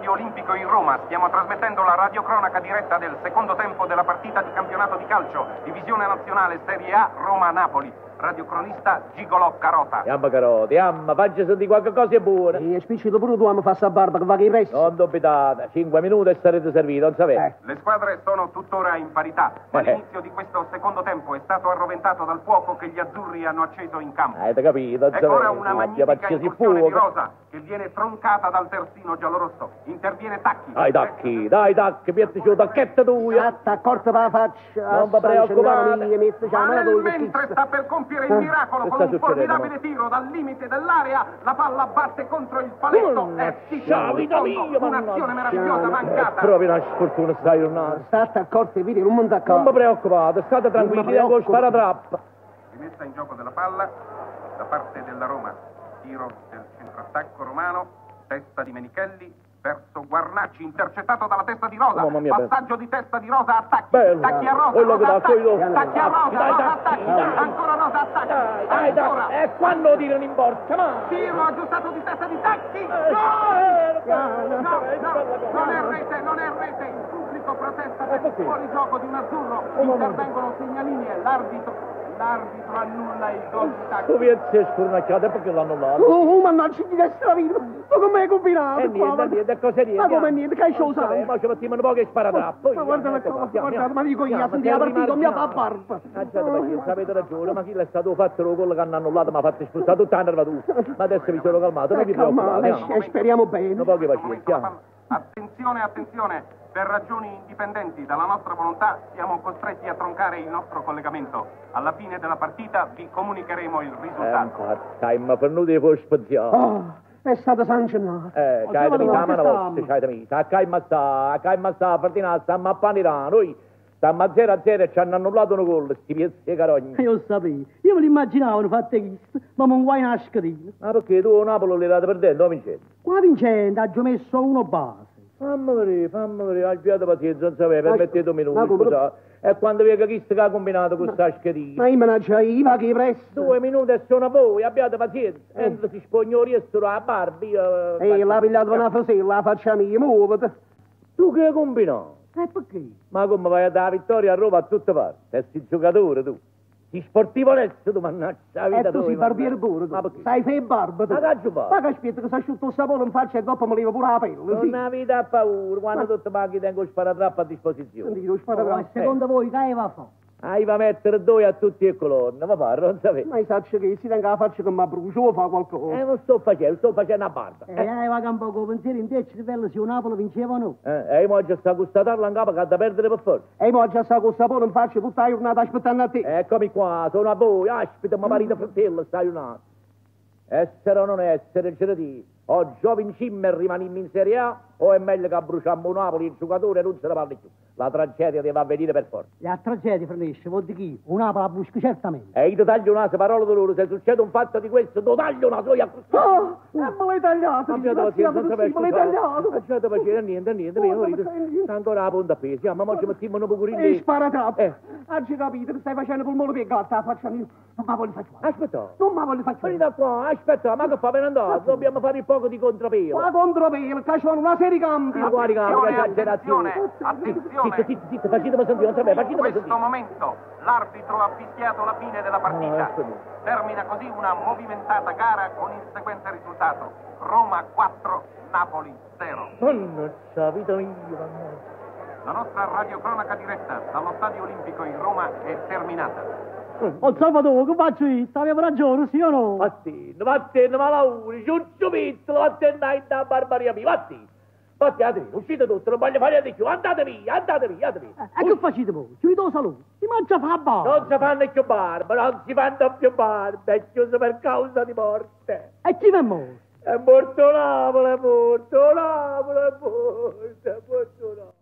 Stadio Olimpico in Roma. Stiamo trasmettendo la radiocronaca diretta del secondo tempo della partita di campionato di calcio, Divisione Nazionale Serie A Roma-Napoli. Radiocronista Gigolò Carota. Yamma Carota, yamma, facci sentire qualche cosa è buona. E spicciolo pure tu, fa sta barba che va che resta. Non dubitate, 5 minuti e sarete serviti, non sapete. Le squadre sono tuttora in parità, ma l'inizio di questo secondo tempo è stato arroventato dal fuoco che gli azzurri hanno acceso in campo. Avete capito, non Ecco ora sapete. una magnifica incursione di Rosa che viene troncata dal terzino giallorosso. Interviene Tacchi. Dai tacchi, piattici un tacchetto tu. Fatta accorta per la faccia. Non vi preoccupate. Ma nel mentre sta per compiere il miracolo con un formidabile tiro dal limite dell'area, la palla batte contro il paletto e si vita mia, un'azione meravigliosa mancata. Proprio una sfortuna stai tornando. State accorti, vedi, non mi d'accordo. Non vi preoccupate, state tranquilli, devo sparatrappa. Rimessa in gioco della palla da parte della Roma. Tiro del centroattacco romano, testa di Menichelli verso Guarnacci, intercettato dalla testa di Rosa. Mamma mia, passaggio di testa di Rosa a Tacchi. Bello. Tacchi a Rosa, Quello che Rosa dà, a Tacchi. quello. Tacchi a Rosa, Dai, Rosa a Tacchi, Tacchi. dai. Ancora Rosa a Tacchi. Dai, Ancora. e quando lo tirano in porta, ma... Tiro aggiustato di testa di Tacchi. No, non è rete. Il pubblico protesta per il fuori gioco di un azzurro. Intervengono segnaline. L'arbitro annulla il gol di Tacchi. Tu vieni a scornacchiare perché l'hanno annullato. Oh, mannaggia di destra la vita. Ma come hai combinato? Niente, cosa niente. Ma come niente, che hai sciolto? Ma ci mettiamo un po' che sparatrappo. Ma guarda la cosa, guarda, ma dico io, senti la partita, mi fa barba. Pazienza, avete ragione, ma chi l'è stato fatto lo gol che hanno annullato mi ha fatto espulsare tutta la nervatura. Ma adesso mi sono calmato, non vi preoccupate. Speriamo bene. Un po' che pazienza. Attenzione, per ragioni indipendenti dalla nostra volontà siamo costretti a troncare il nostro collegamento. Alla fine della partita vi comunicheremo il risultato. Ma per noi devo spaziare. È stata sanzionata. C'hai la notte, c'hai a Caimassa, Ferdinand, stiamo a Panirà, noi stiamo a 0-0 e ci hanno annullato un gol, sti piezzi e carogni. Io sapevo, io me l'immaginavo, fatte questo, ma non vuoi una scatina. Ma perché tu a Napoli li date perdendo, vincendo? Qua vincendo, ha già messo uno base. Fammi vedere, abbiate pazienza, non sapete, permettete un minuto, scusate. E quando vi è che ha combinato questa schedina? Ma io me la c'hai, va che presto. 2 minuti e sono voi, abbiate pazienza. Entra si spognoriessero a Barbie. L'ha pigliato una fasella, la faccia mia, muovete. Tu che hai combinato? E perché? Ma come vai a dare la vittoria a Roma a tutte parti? Sei giocatore tu. Ti sportivolezza tu, mannaggia la vita tu sei barbiere pure, tu. Sai fai barba, tu. Ma che fa? Ma che aspetta che si asciutto il sapore in faccia e dopo mi levo pure la pelle, non una vita a paura, quando tutti manchi tengo sparatrappo a disposizione. Secondo voi che va a fare? Va a mettere 2 a tutti e colonne, ma parlo, non sapete. Ma io saccio che si tenga la faccia che mi brucio, fa qualcosa. Non sto facendo una barba. Va che un po' pensiero in te, il cervello, se un Napoli vinceva o no. Ma già sta constatando in capo che ha da perdere per forza. Ma già sta con il sapore in faccia tutta la giornata aspettando a te. Eccomi qua, sono a voi, aspetta, mio marito fratello, stai un attimo. Essere o non essere, ce ne dico. O giovi in cima e rimaniamo in Serie A, o è meglio che bruciamo Napoli, il giocatore, e non se ne parli più. La tragedia deve avvenire per forza. La tragedia, Franesce, vuol dire chi? Un Napoli la busca certamente. E io ti taglio una parola di loro, se succede un fatto di questo, ti taglio una soia così. Me l'hai tagliato, me l'hai tagliato. Lasciate facere, niente, mio marito. Sta ancora la punta appesa, ma oggi mettiamo un po' pure in lì. Sparatrappo. Oggi capito, stai facendo col molo piegato, la faccia mia. Non mi voglio fare. Aspetta. Non mi voglio fare. Vieni da qua, aspetta, ma che fa per andare? Dobbiamo fare il poco di contrapelo. Ma contrapelo, che c'è una serie di campi. Ma quali campi, che esagerazione. Attenzione. Zitta, facitemi sentire, non sapete, In questo momento l'arbitro ha fischiato la fine della partita. Termina così una movimentata gara con il seguente risultato. Roma 4, Napoli 0. Mannaggia, vita mia, La nostra radiocronaca diretta dallo Stadio Olimpico in Roma è terminata. Oh Salvatore, che faccio io? Avevo ragione, sì o no? Vattene, ma lauri, giuccio pizzolo, vattene da barbaria mia, vattene, uscite tutti, non voglio fare di più, andate via. E che facete voi? Ci vedo salute, si mangia fa barba. Non si fanno più barba, è chiuso per causa di morte. E chi è morto? È morto Napoli, è morto Napoli.